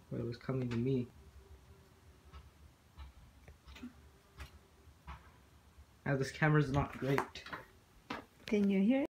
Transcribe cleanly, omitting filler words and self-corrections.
But it was coming to me. Now this camera's not great. Can you hear it?